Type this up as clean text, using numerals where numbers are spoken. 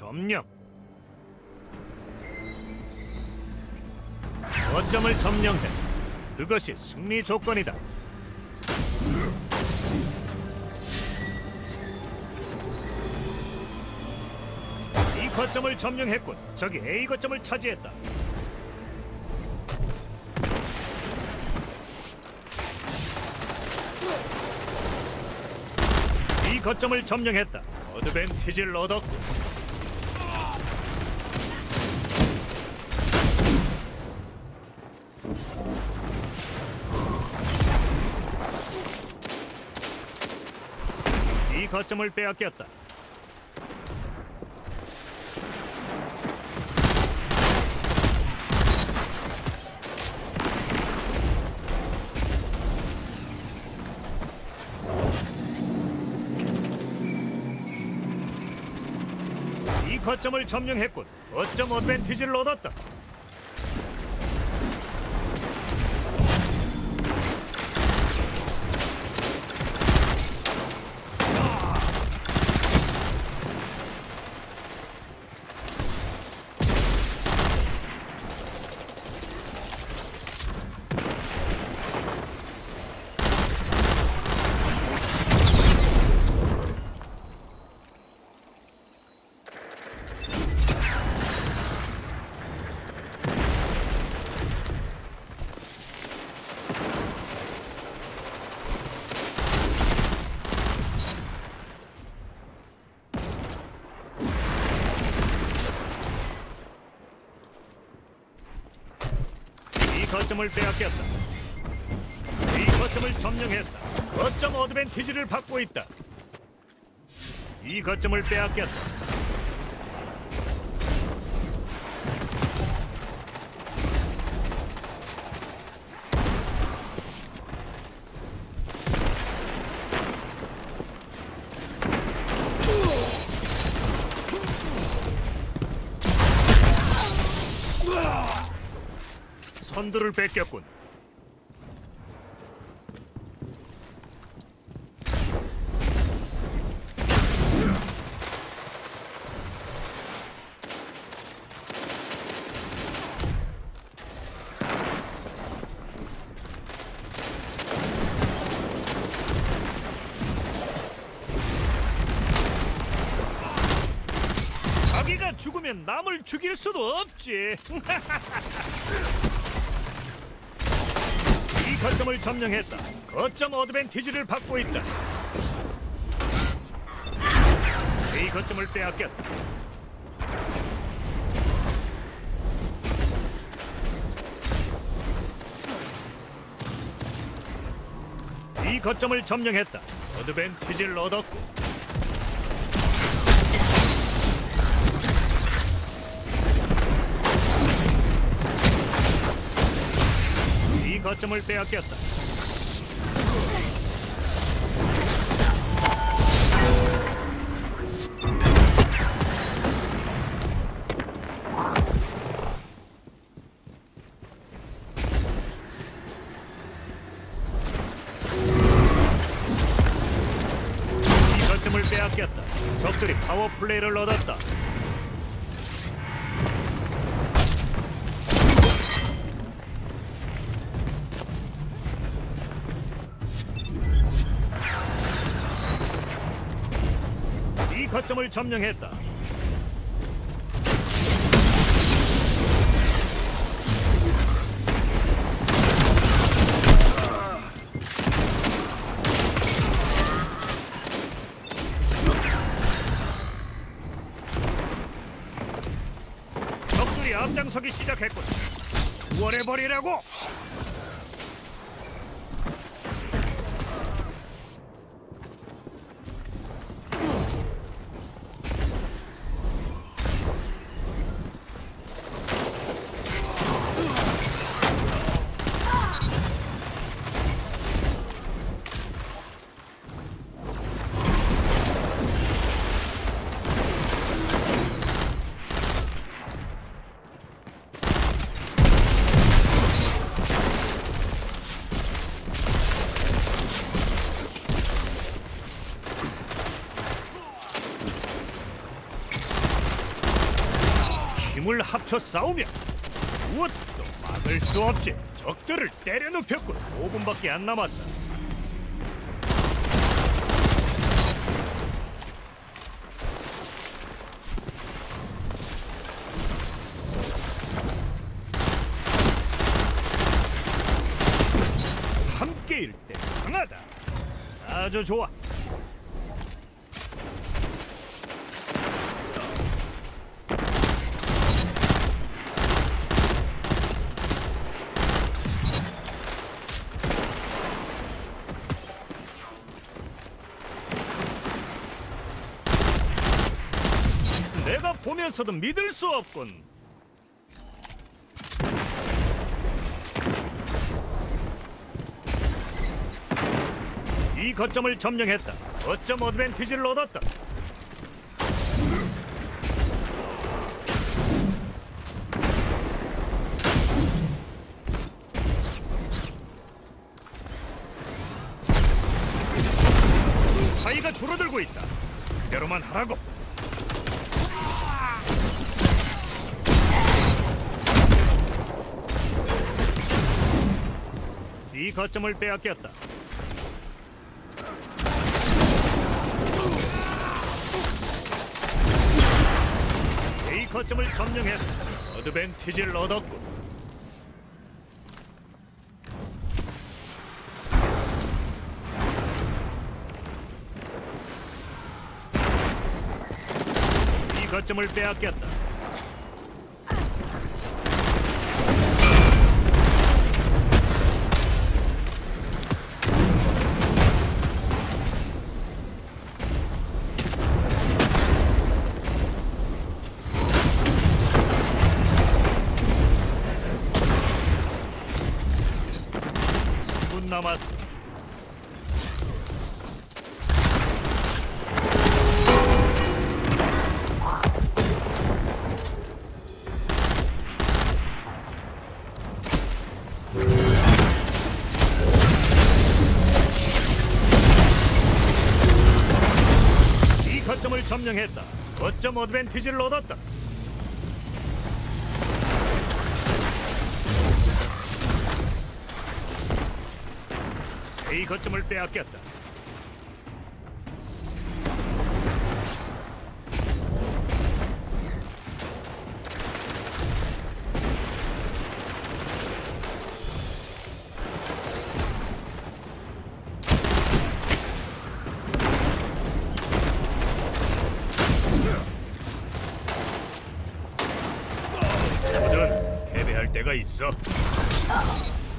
점령. 거점을 점령해. 그것이 승리 조건이다. 이 거점을 점령했군. 적이 A 거점을 차지했다. 이 거점을 점령했다. 어드밴티지를 얻었고. 이 거점을 빼앗겼다. 이 거점을 점령했군. 거점 어드밴티지를 얻었다. 거점을 빼앗겼다. 이 거점을 점령했다. 거점 어드밴티지를 받고 있다. 이 거점을 빼앗겼다. 선두를 뺏겼군. 자기가 죽으면 남을 죽일 수도 없지. 이 거점을 점령했다. 거점 어드밴티지를 받고 있다. 이 거점을 빼앗겼다. 이 거점을 점령했다. 어드밴티지를 얻었고. 이 거점을 빼앗겼다. 이 거점을 빼앗겼다. 적들이 파워플레이를 얻었다. 이 거점을 점령했다. 적들이 앞장서기 시작했군. 추월해버리라고! 힘을 합쳐 싸우면 무엇도 막을 수 없지. 적들을 때려 눕혔군. 5분밖에 안 남았다. 함께일 때 강하다. 아주 좋아. 내가 보면서도 믿을 수 없군. 이 거점을 점령했다. 거점 어드밴티지를 얻었다. 차이가 줄어들고 있다. 그대로만 하라고. C 거점을 빼앗겼다. A 거점을 점령했다. 어드밴티지를 얻었고. B 거점을 빼앗겼다. 남았어. 이 거점을 점령했다. 거점 어드밴티지를 얻었다. A 거점을 빼앗겼다. 모든 패배할 때가 있어.